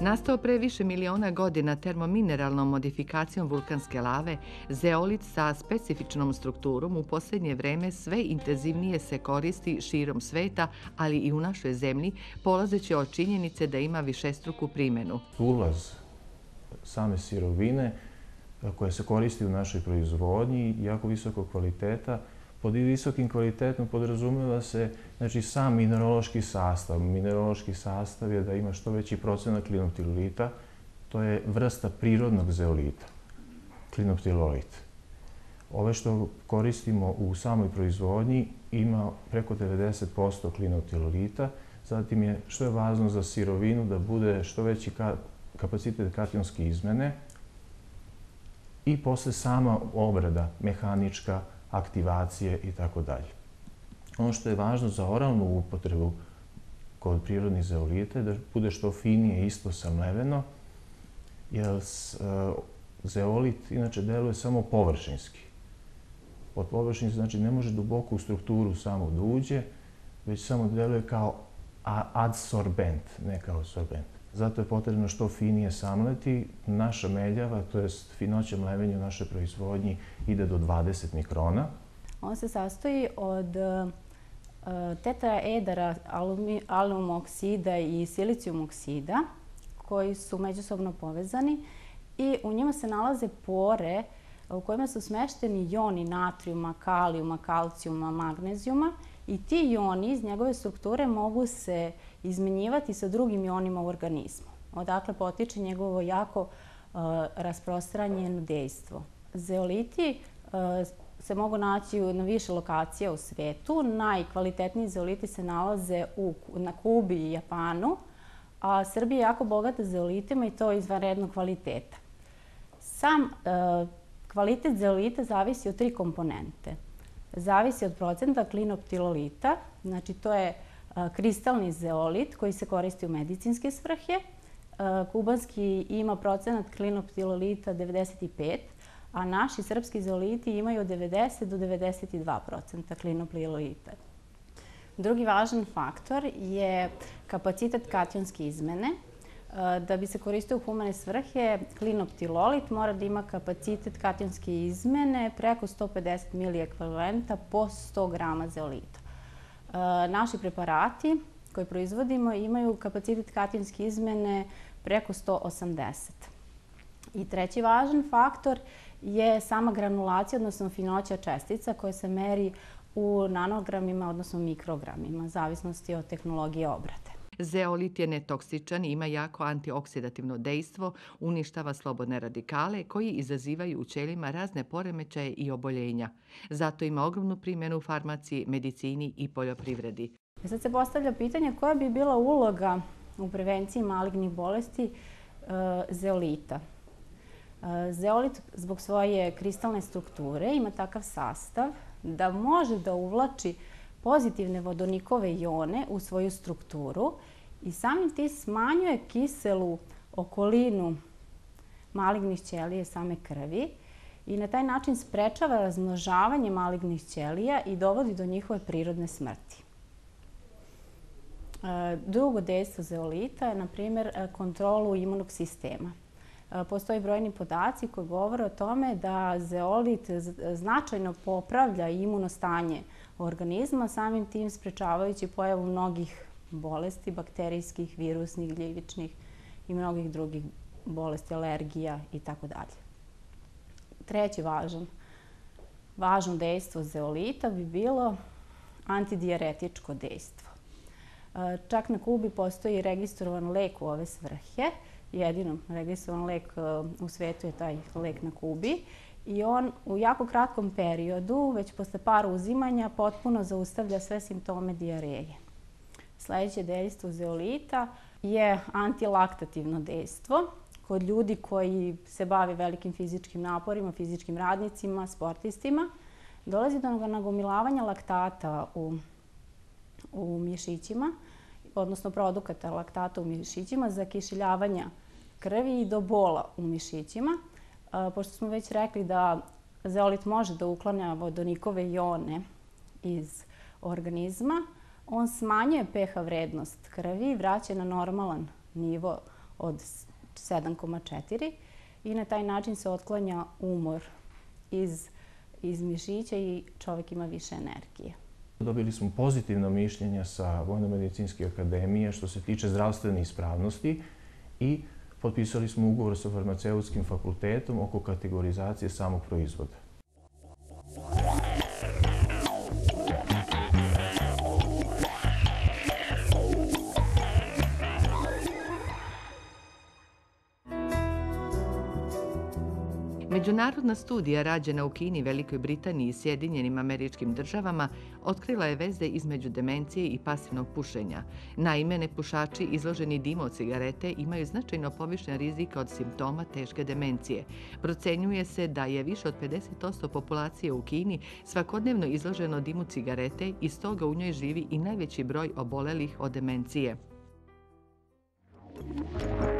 Nastao pre više miliona godina termomineralnom modifikacijom vulkanske lave, zeolit sa specifičnom strukturom u posljednje vreme sve intenzivnije se koristi širom sveta, ali i u našoj zemlji, polazeći od činjenice da ima višestruku primjenu. Ulaz same sirovine koja se koristi u našoj proizvodnji, jako visokog kvaliteta. Pod visokim kvalitetom podrazumeva se sam mineraloški sastav. Mineraloški sastav je da ima što veći procenat klinoptilolita. To je vrsta prirodnog zeolita, klinoptilolit. Ove što koristimo u samoj proizvodnji ima preko 90% klinoptilolita. Zatim je što je važno za sirovinu da bude što veći kapacitet kationske izmene i posle sama obrada, mehanička, aktivacije i tako dalje. Ono što je važno za oralnu upotrebu kod prirodnih zeolita je da bude što finije isto samleveno, jer zeolit inače deluje samo površinski. Pod površinski znači ne može duboko u strukturu samo da uđe, već samo deluje kao adsorbent, ne kao sorbent. Zato je potrebno što finije samleti. Naša meljava, to je finoća mlevenja u našoj proizvodnji, ide do 20 mikrona. On se sastoji od tetraedera alumnog oksida i silicijum oksida koji su međusobno povezani i u njima se nalaze pore u kojima su smešteni joni natrijuma, kalijuma, kalcijuma, magnezijuma i ti joni iz njegove strukture mogu se izmenjivati sa drugim jonima u organizmu. Odakle potiče njegovo jako rasprostranjeno dejstvo. Zeoliti se mogu naći na više lokacija u svetu. Najkvalitetniji zeoliti se nalaze na Kubi i Japanu, a Srbija je jako bogata zeolitima i to izvanrednog kvaliteta. Sam kvalitet zeolita zavisi od 3 komponente. Zavisi od procenta klinoptilolita, znači to je kristalni zeolit koji se koristi u medicinske svrhe. Kubanski ima procenat klinoptilolita 95%, a naši srpski zeoliti imaju od 90 do 92% klinoptilolita. Drugi važan faktor je kapacitet kationske izmene. Da bi se koristio u humane svrhe, klinoptilolit mora da ima kapacitet kationske izmene preko 150 miliekvivalenta po 100 grama zeolita. Naši preparati koje proizvodimo imaju kapacitet kationske izmene preko 180. I treći važan faktor je sama granulacija, odnosno finoća čestica koja se meri u nanogramima, odnosno mikrogramima, zavisnosti od tehnologije obrade. Zeolit je netoksičan i ima jako antioksidativno dejstvo, uništava slobodne radikale koji izazivaju u ćelijama razne poremećaje i oboljenja. Zato ima ogromnu primjenu u farmaciji, medicini i poljoprivredi. Sad se postavlja pitanje koja bi bila uloga u prevenciji malignih bolesti zeolita. Zeolit zbog svoje kristalne strukture ima takav sastav da može da uvlači pozitivne vodonikove jone u svoju strukturu i samim tim smanjuje kiselu okolinu malignih ćelija same krvi i na taj način sprečava razmnožavanje malignih ćelija i dovodi do njihove prirodne smrti. Drugo dejstvo zeolita je, na primjer, kontrolu imunog sistema. Postoje brojni podaci koji govore o tome da zeolit značajno popravlja imuno stanje organizma, samim tim sprečavajući pojavu mnogih bolesti, bakterijskih, virusnih, gljivičnih i mnogih drugih bolesti, alergija itd. Treće važno dejstvo zeolita bi bilo antidijaretičko dejstvo. Čak na Kubi postoji registrovan lek u ove svrhe. Jedino registrovan lek u svetu je taj lek na Kubi. I on u jako kratkom periodu, već posle par uzimanja, potpuno zaustavlja sve simptome dijareje. Sljedeće dejstvo zeolita je antilaktativno dejstvo. Kod ljudi koji se bave velikim fizičkim naporima, fizičkim radnicima, sportistima, dolazi do nagomilavanja laktata u mišićima, odnosno produkata laktata u mišićima, zakiseljavanja krvi i do bola u mišićima. Pošto smo već rekli da zeolit može da uklanja vodonikove jone iz organizma, on smanjuje pH vrednost krvi i vraća na normalan nivo od 7,4 i na taj način se otklanja umor iz mišića i čovjek ima više energije. Dobili smo pozitivno mišljenje sa Vojno-medicinske akademije što se tiče zdravstvene ispravnosti i potpisali smo ugovor sa farmaceutskim fakultetom oko kategorizacije samog proizvoda. Međunarodna studija rađena u Kini, Velikoj Britaniji i Sjedinjenim Američkim Državama otkrila je veze između demencije i pasivnog pušenja. Naime, nepušači izloženi dimu od cigarete imaju značajno povišen rizik od simptoma teške demencije. Procenjuje se da je više od 50% populacije u Kini svakodnevno izloženo dimu cigarete i stoga u njoj živi i najveći broj obolelih od demencije.